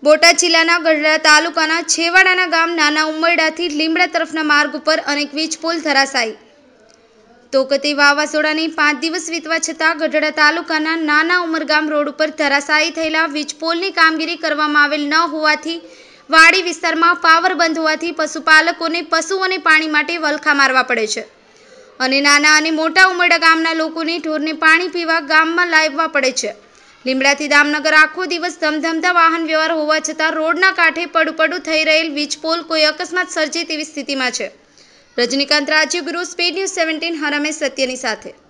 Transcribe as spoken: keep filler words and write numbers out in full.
બોટાદ જિલ્લાના ગઢડા તાલુકાના છેવાડાના ગામ નાના ઉમરડાથી લીમડા તરફના માર્ગ ઉપર અનેક વીજ પોલ ધરાશાયી. તોકતે વાવાઝોડાની પાંચ દિવસ વીતવા છતાં ગઢડા તાલુકાના નાના ઉમરગામ રોડ ઉપર ધરાશાયી થયેલા વીજ પોલની કામગીરી કરવામાં આવેલ ન હોવાથી વાડી વિસ્તારમાં પાવર બંધ હોવાથી પશુપાલકોને પશુઓને પાણી માટે વલખા મારવા પડે છે અને નાના અને મોટા ઉમરડા ગામના લોકોને ઢોરને પાણી પીવા ગામમાં લાવવા પડે છે. લીમડાથી દામનગર આખો દિવસ ધમધમતા વાહન વ્યવહાર હોવા છતાં રોડના કાંઠે પડું પડું થઈ રહેલ વીજ પોલ કોઈ અકસ્માત સર્જે તેવી સ્થિતિમાં છે. Rajnikant Rajyaguru, speed news seventeen, હર હંમેશ સત્યની સાથે.